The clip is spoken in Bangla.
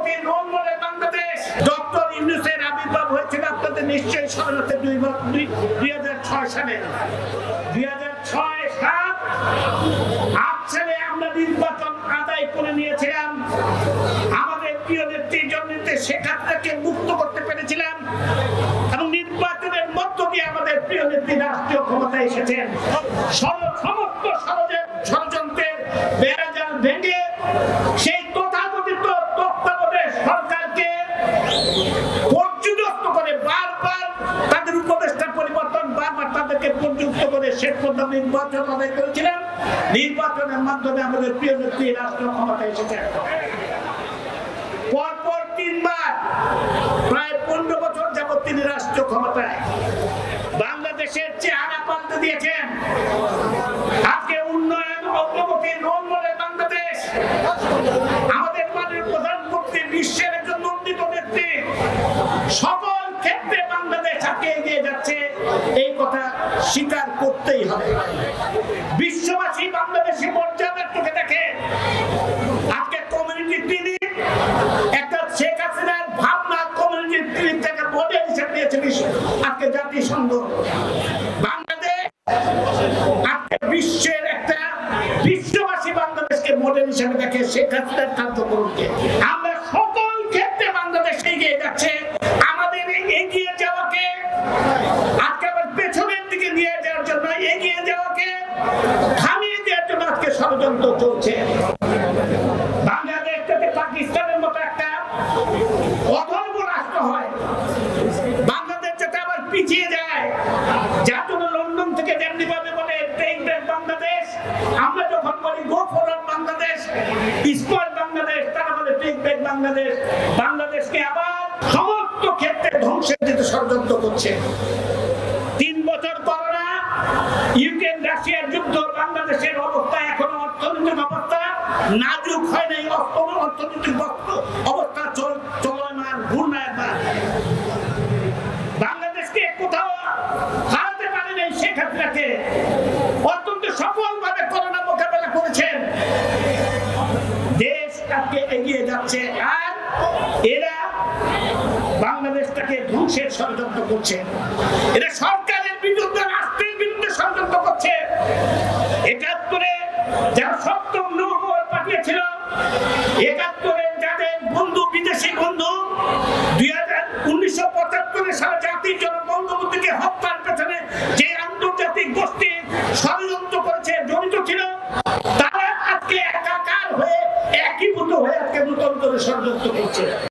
অগ্রগতি রোল মডেল বাংলাদেশ ডক্টর ইউনূসের আবির্ভাব হয়েছিল আপনাদের নিশ্চয়ই স্মরণ আছে 2006 সালে। 2006-07 সালে আমরা নির্বাচন আদায় করে নিয়েছিলাম। আমাদের প্রিয় নেত্রী জননেত্রী শেখ হাসিনাকে মুক্ত করতে পেরেছিলাম এবং নির্বাচনের মধ্য দিয়ে আমাদের প্রিয় নেত্রী রাষ্ট্রীয় ক্ষমতায় এসেছেন। সমস্ত ষড়যন্ত্রের বেড়াজাল ভেঙে সেই তথাকথিত তত্ত্বাবধায়ক সরকারকে পর্যুদস্ত করে বারবার তাদের উপদেষ্টা পরিবর্তন, বারবার তাদেরকে পর্যুক্ত করে শেষ পর্যন্ত নির্বাচন আদায় করেছিলাম। নির্বাচনের মাধ্যমে আমাদের প্রিয় নেত্রী রাষ্ট্রীয় ক্ষমতায় এসেছেন। পরপর 3 বার প্রায় 15 বছর যাবত তিনি রাষ্ট্রীয় ক্ষমতায় বাংলাদেশের চেহারা পাল্টে দিয়েছেন। আজকে উন্নয়ন অগ্রগতি রোল মডেল বাংলাদেশ, আমাদের মাননীয় প্রধানমন্ত্রী বিশ্বের একজন নন্দিত নেত্রী, সকল ক্ষেত্রে বাংলাদেশ আগে এগিয়ে যাচ্ছে, এই কথা স্বীকার করতেই হবে। বিশ্ববাসী বাংলাদেশি মর্যাদার চোখে দেখে। আজকে কমিউনিটি ক্লিনিক একটা শেখ হাসিনার ভাবনা, কমিউনিটি ক্লিনিক থেকে মডেল হিসেবে নিয়েছে আজকে জাতিসংঘ। বাংলাদেশ আজকে বিশ্বের একটা বিশ্ববাসী বাংলাদেশকে মডেল হিসেবে দেখে শেখ হাসিনার কার্যক্রমকে। আমরা সকল ক্ষেত্রে বাংলাদেশ এগিয়ে যাচ্ছে। আমাদের এগিয়ে যাওয়াকে আজকে আবার পেছনের দিকে নিয়ে যাওয়ার জন্য, এগিয়ে যাওয়াকে থামিয়ে দেওয়ার জন্য আজকে ষড়যন্ত্র চলছে। বাংলাদেশ যাতে পাকিস্তানের মতো একটা অধর্ম রাষ্ট্র হয়, বাংলাদেশ যাতে আবার পিছিয়ে যায়, যার জন্য লন্ডন থেকে যেমনি ভাবে বলে টেক ব্যাক বাংলাদেশ, আমরা যখন বলি go forward Bangladesh, spot Bangladesh, তারা বলে টেক ব্যাক বাংলাদেশ। বাংলাদেশকে আবার সমস্ত ক্ষেত্রে ধ্বংসের দিকে ষড়যন্ত্র করছে। 3 বছর করোনা, ইউক্রেন রাশিয়ার যুদ্ধ, বাংলাদেশের অবস্থা এখনো অর্থনৈতিক অবস্থা নাজুক হয় নাই। অর্থনৈতিক অবস্থা চলমান ঘূর্ণায়মান। বাংলাদেশকে কোথাও হারাতে পারে নাই শেখ হাসিনাকে। অত্যন্ত সফলভাবে করোনা মোকাবেলা করেছেন। দেশ আজকে এগিয়ে যাচ্ছে, আর এরা বাংলাদেশটাকে ধ্বংসের ষড়যন্ত্র করছে। এরা সরকারের বিরুদ্ধে, রাষ্ট্রের বিরুদ্ধে ষড়যন্ত্র করছে। ৭১-এ যারা সপ্তম নৌবহর পাঠিয়েছিল, ৭১-এ যাদের বন্ধু, বিদেশি বন্ধু, 1975 সালে জাতির জনক বঙ্গবন্ধুকে হত্যার পেছনে যে আন্তর্জাতিক গোষ্ঠী ষড়যন্ত্র করেছে, জড়িত ছিল, তারা আজকে একাকার হয়ে একীভূত হয়ে আজকে নতুন করে ষড়যন্ত্র করছে।